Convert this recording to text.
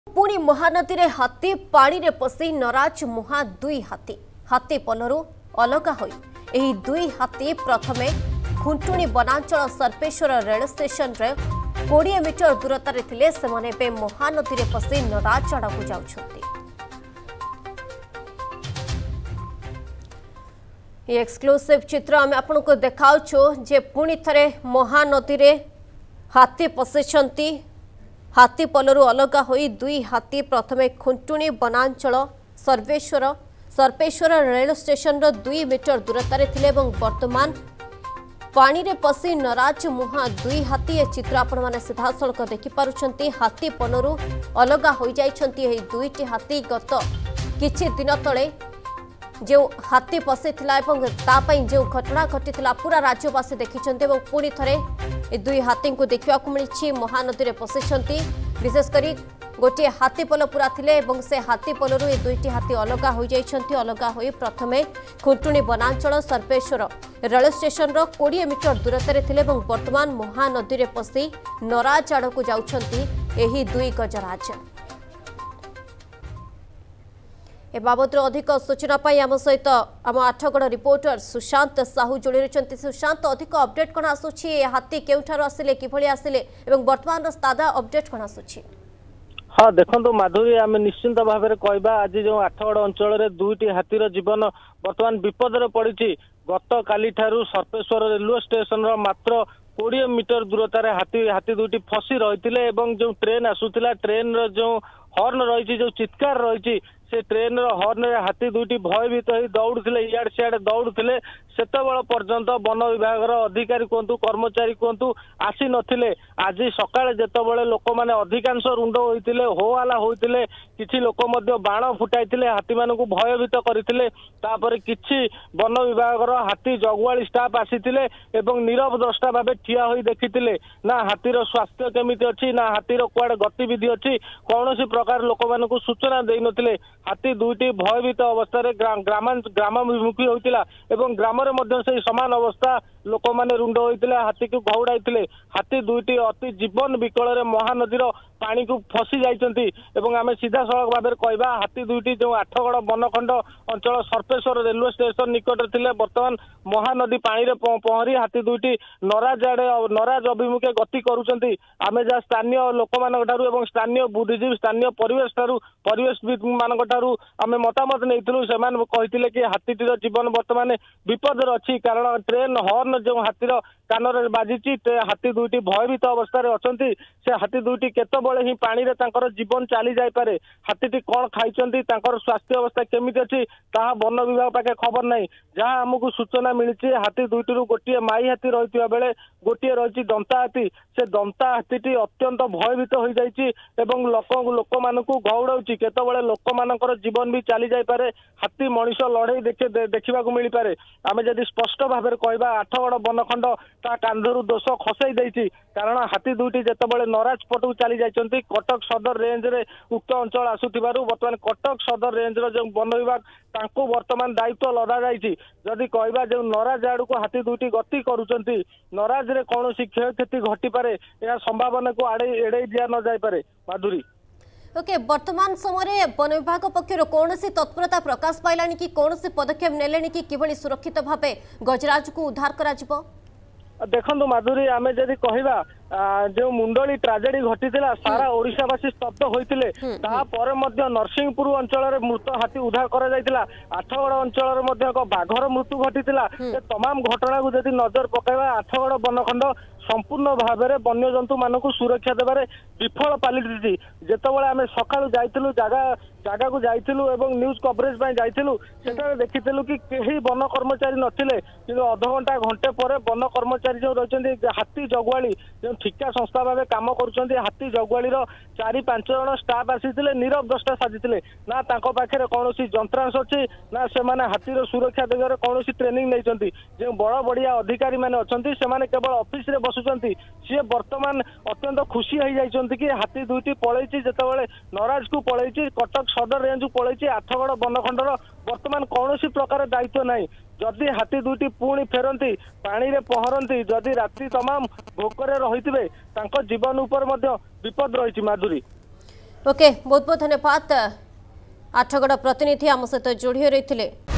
पुणी महानदी रे हाथी पानी रे पसी नराज मुहा दुई हाथी हाथी पलरू अलग होई एही दुई हाथी प्रथमे खुंटुणी वनांचल सर्पेश्वर रेल स्टेशन रे 20 मीटर दूरता रे थिले सेमाने बे महानदी रे पसी नराज आड़ा को जाउछंती। ये एक्सक्लूसिव चित्र आम आपको देखाउछु जे पुणी थरे महानदी रे हाथी पसिछंती। हाथी पलरू अलग होई दुई हाथी प्रथमे खुंटुणी वनांचल सर्पेश्वर रेल स्टेशन 2 मीटर दूरतार थिले एवं वर्तमान पानी रे पसी नराज मुहा दुई हाथी ए चित्र आपण माने सीधा सड़क देखि पारुछंती। हाथी पलरू अलग होई जाइछंती। एही दुईटी हाथी गत किछि दिन तळे जो हाथी पसिथिला एवं तापई जो घटना घटिथिला पूरा राज्यवासी देखिछंती एवं पुणी थरे ए दुई हाथी को देखा मिली महानदी रे पसिछंती। विशेषकर गोटे हाथी पल पूरा थिले एवं से हाथी पलरू ए दुईटी हाथी अलग हो जाइछंती। अलग होई प्रथमे खुंटुणी वनांचल सर्पेश्वर रेल स्टेशन 20 मीटर दूरतार थिले एवं वर्तमान महानदी रे पसी नराज आड़ को जाउछंती एही दुई गजराज। ए बाबद अधिक सूचना पाई आम सहित आम आठगड़ रिपोर्टर सुशांत साहू जोड़ी रही। सुशांत अधिक अपडेट कौन आसूची हाथी केउठार आसिले किभଳି आसिले एवं वर्तमान ताजा अपडेट कौन आसूची? हाँ देखो माधुरी आम निश्चिंत भाव में कहवा आज जो आठगड़ अंचल में दुईटी हाथीर जीवन बर्तमान विपद पड़ी। गत काली ठारू सर्पेश्वर रेलवे स्टेशन मात्र 20 मीटर दूरतार हाथी दुईटी फसी रही एवं जो ट्रेन आसूला ट्रेन जो हॉर्न रही जो चित्कार रही से ट्रेन हॉर्न रे हाथी दुईटी भयभीत हो दौड़े इाड़ सियाड़े दौड़े सेतबेल पर्यंत वन विभाग अधिकारी कहतु कर्मचारी कहतु आसी नथिले। आज सकाळे जेतबेले लोक माने अधिकांश रुंड होइतिले होहाला होइतिले किछि लोक मध्य बाण फुटाइतिले हाथी मानकु भयभीत करथिले। तापर किछि वन विभाग हाथी जगुआली स्टाफ आसीतिले एवं नीरव द्रष्टा भाबे ठिया होई देखितिले ना हाथीर स्वास्थ्य केमिति अछि ना हाथीर कुआडे गतिविधि अछि कौनसी प्रकार लोक मानकु सूचना देइ नथिले। हाथी दुईटी भयभीत अवस्था ग्रामाभिमुखी होइतिला एवं ग्राम समान अवस्था लोक मैंने रुंड होते हाथी को घौड़ाई। हाथी दुईटी अति जीवन विकल महानदीर पानी को फसी जाइछंती एवं आमे सीधा सड़क भाव में कहवा हाथी दुईटी जो आठगड़ बनखंड अंचल सर्पेश्वर रेलवे स्टेशन निकट थिले वर्तमान महानदी पानी रे पहरी हाथी दुईटी नराज अभिमुखे गति करुछंती। आमे जा स्थानीय लोक मानक ठारू एवं स्थानीय बुद्धिजीवी स्थानीय परिवेशविद मानक ठारू आमे मतामत नैथिलु। सेमान कहिथिले कि हाथीटीर जीवन वर्तमान विपद अच्छी कारण ट्रेन हॉर्न जो हाथीर कान बाजिची हाथी दुईटी भयभीत अवस्था अच्छी। से हाथी दुईटी केतबेले ही पानी रे तांकर जीवन चली जाय पारे। हाथीटी कौन खाइछंती तांकर स्वास्थ्य अवस्था केमिति अछि ताहा वन विभाग पाखे खबर नहीं। जहाँ आमको सूचना मिली हाथी दुईटी गोटे माई हाथी रही बेले गोटे रही दंता हाथी। से दंता हाथीटी अत्यंत भयभीत हो जाइछि एवं लोक मानकु घौड़ाउछि केतबेले लोक मानकर जीवन भी चली जाय पारे। हाथी मनीष लड़ाई देखा मिल पारे। आमे जदि स्पष्ट भाव में कहवा आठगड़ बनखंड ता कांधरू दोष खसई देइछि कारण हाथी दुईटी जेतबेले नराज पटू चली जाइछंती कटक सदर रेंज रे उक्त अंचल आसुथिबारु वर्तमान कटक सदर रेंज रो जो वन विभाग तांको वर्तमान दायित्व लदा जाइछि। जदि कहवा जो नराज आड़ को हाथी दुईटी गति करुछंती नराज रे कौनसी क्षयक्षति घटी पारे या संभावना को एड़े दिया न जाय पारे। माधुरी ओके वर्तमान समय वन विभाग पक्षर कौन सी तत्परता प्रकाश पाइलानी कि कौन सी पदक्षेप नेलेनी कि किभଳି सुरक्षित भावे गजराज को उद्धार करा जिवो? देखो माधुरी आमे जदि कहवा जो मुंडली ट्राजेडी घटी सारा ओडिशावासी स्तब्ध होइतिले तापर मध्य नरसिंहपुर अंचल मृत हाथी उद्धार करा जायतिला। आठगड़ अंचल मध्य एक बाघर मृत्यु घटीतिला। तमाम घटना को जदि नजर पकाइबा आठगड़ बनखंड संपूर्ण भाव में वन्यजंतु मानक सुरक्षा देवारे विफल पलटि। जेतबेले आमे सकाळु जाइतिलु जगह को जाइतिलु एवं न्यूज कवरेज पय जाइतिलु सेटा देखितिलु कि केही वन कर्मचारी नथिले किंतु अध घंटा घंटे पर वन कर्मचारी जो रहिसंती हाथी जगुआली जो ठिका संस्था भाव काम करुछंती हाथी जगुआलीर 4-5 जन स्टाफ आसीथिले नीरव द्रष्टा साजिथिले ना तांको पाखरे कोनोसी जंत्रांश अछि ना से माने हाथीर सुरक्षा दिगरे कोनोसी ट्रेनिंग नैचंती। जो बड़ बड़िया अधिकारी माने अछंती सेमाने केवल ऑफिस रे बसुचंती। सी वर्तमान अत्यंत खुशी हो जाइछंती कि हाथी दुईटी पळैछि जेतबेले नराज को पळैछि कटक सदर रेंज को पळैछि आठगड़ बनखंडर वर्तमान कोनोसी प्रकार दायित्व नाही। जदि हाथी दुईटी पुणी फेरती पानी रे पहरती जदि रात्रि तमाम भोकरे रही जीवन उपर विपद रही। माधुरी ओके बहुत बहुत धन्यवाद आठगड़ प्रतिनिधि आम सहित जोड़ी रही।